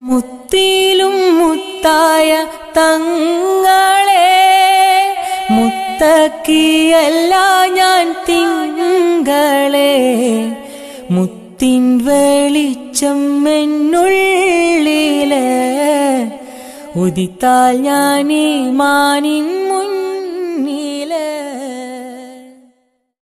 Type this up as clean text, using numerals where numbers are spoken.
മുത്തിലും മുത്തായ തങ്ങളെ മുത്തക്കിയല്ല ഞാൻ തിങ്കളെ മുത്തിൻ വെളിച്ചം എന്നുള്ളിലെ ഉദിത്താൽ ഞാൻ മാനിൻ മുൻ